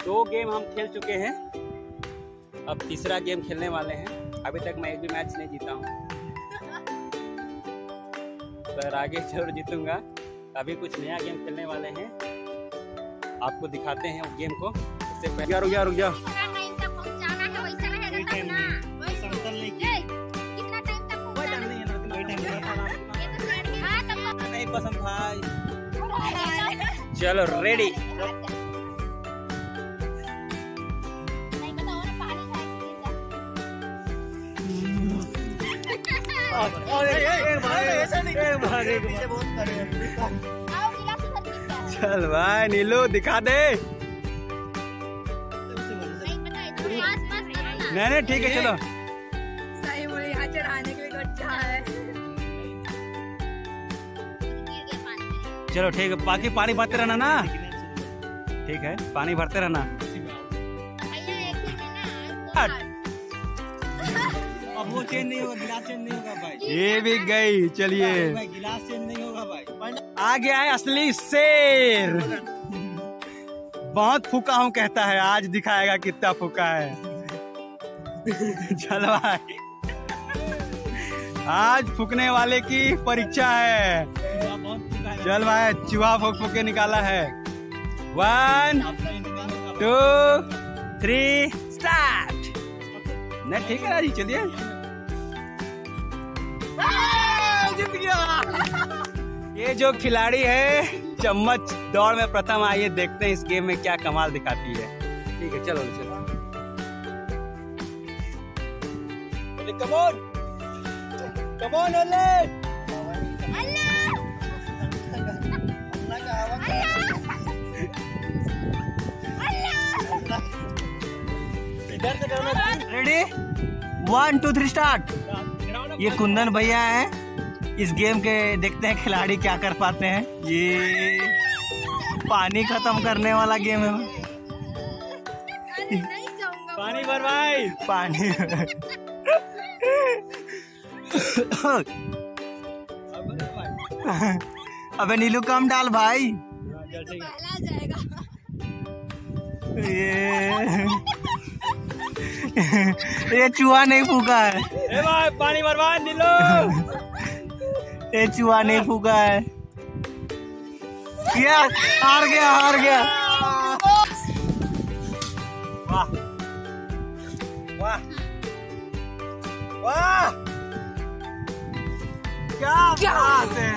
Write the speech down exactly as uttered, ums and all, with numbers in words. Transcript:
दो गेम हम खेल चुके हैं, अब तीसरा गेम खेलने वाले हैं। अभी तक मैं एक भी मैच नहीं जीता हूँ, पर आगे जरूर जीतूंगा। अभी कुछ नया गेम खेलने वाले हैं, आपको दिखाते हैं उस गेम को। उससे पहले रुक जा रुक जा नहीं पसंद भाई। चलो रेडी। चल भाई नीलू दिखा दे। नहीं नहीं ठीक है चलो। सही बोले, यहाँ चढ़ाने के लिए अच्छा है। चलो ठीक है, बाकी पानी भरते रहना ना। ठीक है पानी भरते रहना। अब वो चेंज नहीं होगा, गिलास चेंज नहीं होगा भाई। ये भी गई। चलिए गिलास चेंज नहीं होगा भाई। आ गया है असली शेर। बहुत फूका हूँ कहता है, आज दिखाएगा कितना फूका है। चल भाई आज फूकने वाले की परीक्षा है। चल भाई चूहा फूक फूक के निकाला है। One two three start. नहीं ठीक है राजी, चलिए जीत गया। ये जो खिलाड़ी है चम्मच दौड़ में प्रथम, आइए देखते हैं इस गेम में क्या कमाल दिखाती है। ठीक है चलो चलो। Come on, come on, Ole! Ready, one two three start. ये कुंदन भैया है, इस गेम के देखते हैं खिलाड़ी क्या कर पाते हैं। ये पानी खत्म करने वाला गेम है। पानी भर भाई, पानी अबे नीलू कम डाल भाई। ये ये चूहा नहीं फूका है। ए भाई पानी भर भाई नीलू। ये चूहा नहीं फूका है। क्या हार गया हार गया। वाह वाह वाह क्या बात है।